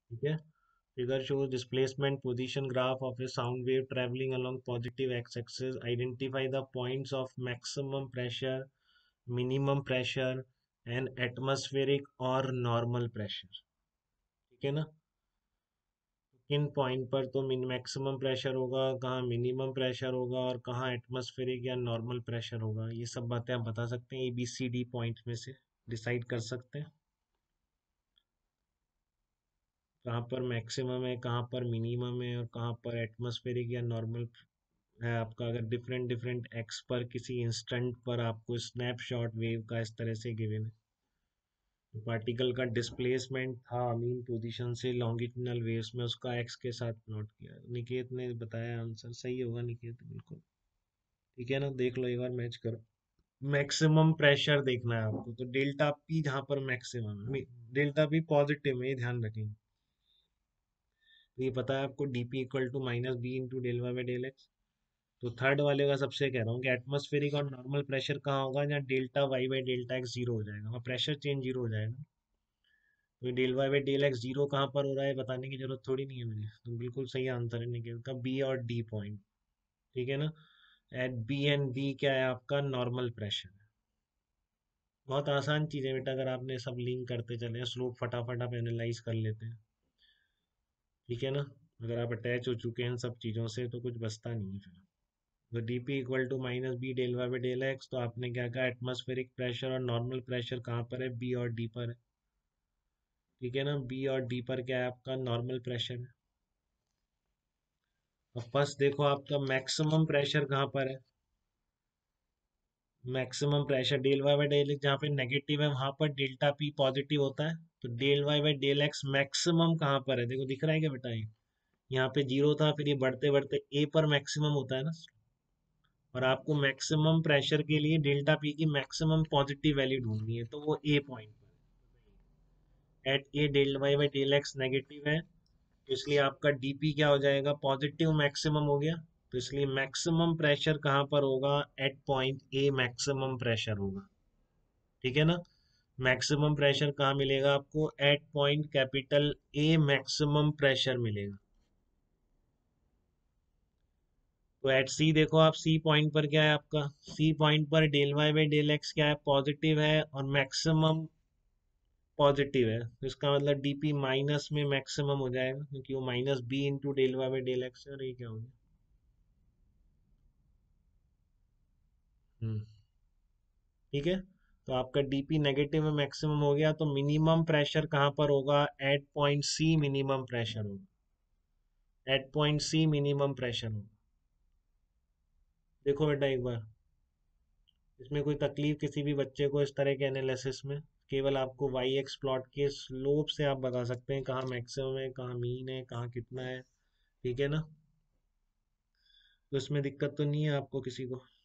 ठीक है। Figure shows displacement position graph of a sound wave traveling along positive x-axis. Identify the points of maximum pressure, minimum pressure and atmospheric or normal pressure. ठीक है ना। किन point पर तो maximum pressure होगा, कहाँ मिनिमम प्रेशर होगा और कहाँ एटमॉस्फेरिक या नॉर्मल प्रेशर होगा, ये सब बातें आप बता सकते हैं। ABCD पॉइंट में से डिसाइड कर सकते हैं कहाँ पर मैक्सिमम है, कहाँ पर मिनिमम है और कहाँ पर एटमॉस्फेरिक या नॉर्मल है आपका। अगर डिफरेंट डिफरेंट एक्स पर किसी इंस्टेंट पर आपको स्नैपशॉट वेव का इस तरह से गिवन है, पार्टिकल का डिस्प्लेसमेंट था मीन पोजीशन से लॉन्गिट्यूडनल वेव्स में, उसका एक्स के साथ प्लॉट किया। निकेत ने बताया, आंसर सही होगा निकेत, बिल्कुल। ठीक है ना, देख लो एक बार मैच करो। मैक्सिमम प्रेशर देखना है आपको, तो डेल्टा पी जहां पर मैक्सिमम है, डेल्टा पी पॉजिटिव में, ये ध्यान रखेंगे। तो ये पता है आपको, DP equal to minus B into del Y by del X. तो थर्ड वाले का सबसे कह रहा हूँ कि एटमॉस्फेरिक और नॉर्मल प्रेशर कहाँ होगा, जहाँ delta Y by delta X zero हो जाएगा, वहाँ प्रेशर चेंज जीरो हो जाएगा। तो del Y by del X zero कहाँ पर हो रहा है बताने की जरूरत थोड़ी नहीं है मुझे, तो बिल्कुल सही आंसर है निकल का बी और डी पॉइंट। ठीक है ना। एट बी एंड डी क्या है आपका, नॉर्मल प्रेशर। बहुत आसान चीज़ है बेटा, अगर आपने सब लिंक करते चले, स्लोप फटाफट आप एनालाइज कर लेते हैं। ठीक है ना। अगर आप अटैच हो चुके हैं इन सब चीज़ों से तो कुछ बचता नहीं है फिर। तो D P equal to minus B del Y by del X, तो आपने क्या कहा, एटमॉस्फेरिक प्रेशर और नॉर्मल प्रेशर कहाँ पर है, बी और डी पर है। ठीक है ना, बी और डी पर क्या है आपका, नॉर्मल प्रेशर है। अब फर्स्ट देखो आपका मैक्सिमम प्रेशर कहाँ पर है, maximum pressure del Y by del X जहाँ पे नेगेटिव है वहां पर डेल्टा पी पॉजिटिव होता है। तो del Y by del X maximum कहाँ पर है, देखो दिख रहा है क्या बेटा, ये यहाँ पे जीरो था, फिर ये बढ़ते बढ़ते ए पर मैक्सिमम होता है ना। और आपको मैक्सिमम प्रेशर के लिए डेल्टा पी की मैक्सिमम पॉजिटिव वैल्यू ढूंढनी है, तो वो ए पॉइंट पर at A del Y by del X negative है, तो इसलिए आपका डीपी क्या हो जाएगा, पॉजिटिव मैक्सिमम हो गया। तो इसलिए मैक्सिमम प्रेशर कहाँ पर होगा, at point A maximum pressure होगा। ठीक है ना। मैक्सिमम प्रेशर कहाँ मिलेगा आपको, at point capital A maximum pressure मिलेगा। तो एट सी देखो आप, सी पॉइंट पर क्या है आपका, सी पॉइंट पर del Y by del X क्या है, पॉजिटिव है और मैक्सिमम पॉजिटिव है, तो इसका मतलब डीपी माइनस में मैक्सिमम हो जाएगा, क्योंकि वो minus B into del Y by del X है। और ये क्या हो गया, ठीक है। तो आपका डीपी नेगेटिव में मैक्सिमम हो गया, तो मिनिमम प्रेशर कहाँ पर होगा, at point C minimum pressure होगा, at point C minimum pressure होगा। देखो बेटा एक बार, इसमें कोई तकलीफ किसी भी बच्चे को इस तरह के एनालिसिस में, केवल आपको वाई एक्स प्लॉट के स्लोप से आप बता सकते हैं कहाँ मैक्सिमम है, कहाँ मीन है, कहाँ कितना है। ठीक है ना। तो इसमें दिक्कत तो नहीं है आपको किसी को।